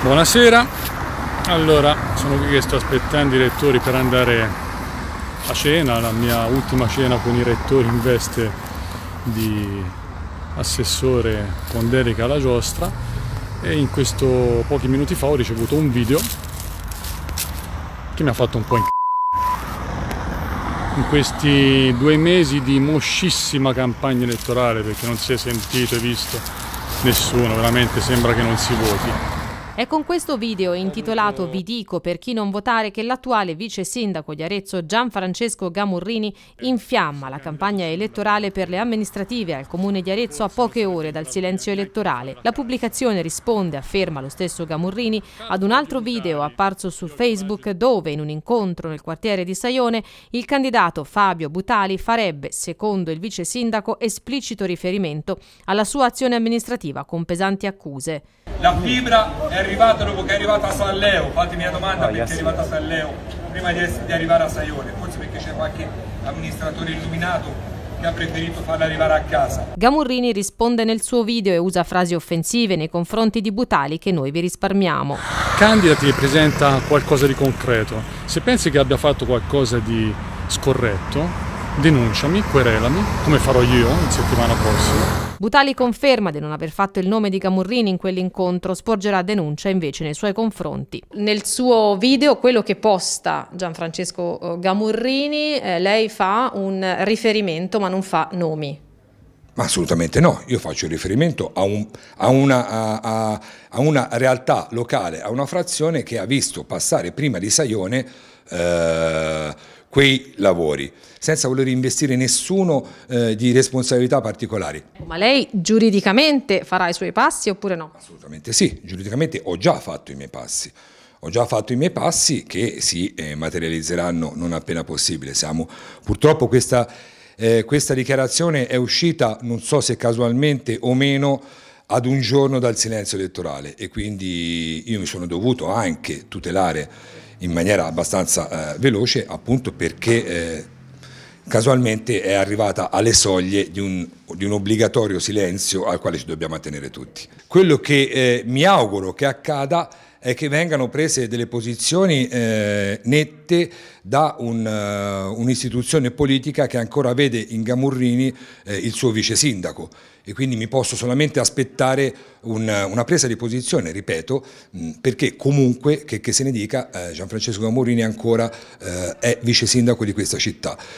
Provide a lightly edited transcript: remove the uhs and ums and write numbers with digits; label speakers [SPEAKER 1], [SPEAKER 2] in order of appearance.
[SPEAKER 1] Buonasera, allora sono qui che sto aspettando i rettori per andare a cena, la mia ultima cena con i rettori in veste di assessore con delega alla giostra, e in questo pochi minuti fa ho ricevuto un video che mi ha fatto un po' in questi 2 mesi di moscissima campagna elettorale, perché non si è sentito e visto nessuno, veramente sembra che non si voti.
[SPEAKER 2] È con questo video intitolato "Vi dico per chi non votare" che l'attuale vice sindaco di Arezzo Gianfrancesco Gamurrini infiamma la campagna elettorale per le amministrative al comune di Arezzo a poche ore dal silenzio elettorale. La pubblicazione risponde, afferma lo stesso Gamurrini, ad un altro video apparso su Facebook dove, in un incontro nel quartiere di Saione, il candidato Fabio Butali farebbe, secondo il vice sindaco, esplicito riferimento alla sua azione amministrativa con pesanti accuse.
[SPEAKER 3] La fibra è arrivata dopo che è arrivata a San Leo, fatemi la domanda perché è arrivata a San Leo prima di arrivare a Saione, forse perché c'è qualche amministratore illuminato che ha preferito farla arrivare a casa.
[SPEAKER 2] Gamurrini risponde nel suo video e usa frasi offensive nei confronti di Butali che noi vi risparmiamo.
[SPEAKER 1] Candidati e presenta qualcosa di concreto. Se pensi che abbia fatto qualcosa di scorretto, denunciami, querelami, come farò io in settimana prossima.
[SPEAKER 2] Butali conferma di non aver fatto il nome di Gamurrini in quell'incontro, sporgerà denuncia invece nei suoi confronti. Nel suo video, quello che posta Gianfrancesco Gamurrini, lei fa un riferimento ma non fa nomi.
[SPEAKER 4] Ma assolutamente no, io faccio riferimento a una realtà locale, a una frazione che ha visto passare prima di Saione quei lavori, senza voler investire nessuno di responsabilità particolari.
[SPEAKER 2] Ma lei giuridicamente farà i suoi passi oppure no?
[SPEAKER 4] Assolutamente sì, giuridicamente ho già fatto i miei passi. Ho già fatto i miei passi che si materializzeranno non appena possibile. Purtroppo questa dichiarazione è uscita, non so se casualmente o meno, ad un giorno dal silenzio elettorale, e quindi io mi sono dovuto anche tutelare in maniera abbastanza veloce, appunto perché casualmente è arrivata alle soglie di un obbligatorio silenzio al quale ci dobbiamo attenere tutti. Quello che mi auguro che accada è che vengano prese delle posizioni nette da un'istituzione politica che ancora vede in Gamurrini il suo vice sindaco, e quindi mi posso solamente aspettare una presa di posizione, ripeto, perché comunque, che se ne dica, Gianfrancesco Gamurrini ancora è vice sindaco di questa città.